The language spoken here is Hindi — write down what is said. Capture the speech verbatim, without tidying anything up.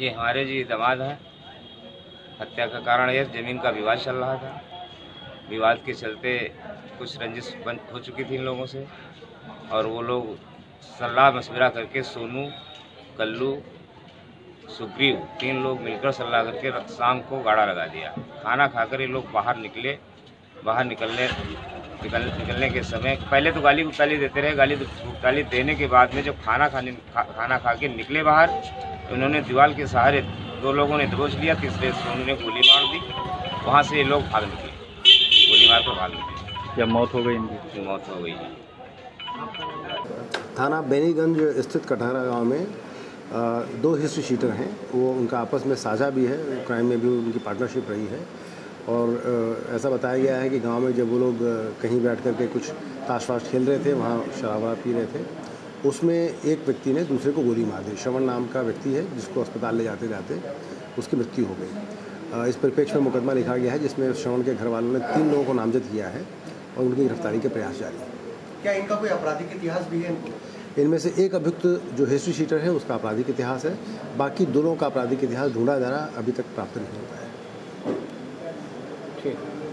ये हमारे जी दामाद हैं। हत्या का कारण ये ज़मीन का विवाद चल रहा था। विवाद के चलते कुछ रंजिश बन हो चुकी थी इन लोगों से, और वो लोग सलाह मशविरा करके सोनू, कल्लू, सुग्रीव तीन लोग मिलकर सलाह करके शाम को गाड़ा लगा दिया। खाना खाकर ये लोग बाहर निकले। बाहर निकलने निकल निकलने के समय पहले तो गाली गुप्ताली देते रहे। गाली गुप्ताली देने के बाद में जब खाना खाने खा, खाना खा के निकले बाहर, तो उन्होंने दीवार के सहारे दो लोगों ने दबोच लिया, तीसरे सोनू ने गोली मार दी। वहाँ से ये लोग भाग निकले, गोली मार कर भाग निकले। क्या मौत हो गई इनकी? मौत हो गई। थाना बेनीगंज स्थित कटहरा गांव में दो हिस्ट्री शीटर हैं। वो उनका आपस में साझा भी है, क्राइम में भी उनकी पार्टनरशिप रही है। और ऐसा बताया गया है कि गांव में जब वो लोग कहीं बैठ कर के कुछ ताश वाश खेल रहे थे, वहाँ शराब पी रहे थे, उसमें एक व्यक्ति ने दूसरे को गोली मार दी। श्रवण नाम का व्यक्ति है, जिसको अस्पताल ले जाते जाते उसकी मृत्यु हो गई। इस परिप्रेक्ष्य में मुकदमा लिखा गया है, जिसमें श्रवण के घर वालों ने तीन लोगों को नामजद किया है और उनकी गिरफ्तारी के प्रयास जारी है। क्या इनका कोई आपराधिक इतिहास भी है? इनमें से एक अभियुक्त जो हिस्ट्री शीटर है उसका आपराधिक इतिहास है। बाकी दोनों का आपराधिक इतिहास ढूंढा जा रहा, अभी तक प्राप्त नहीं हो पाया है। ठीक।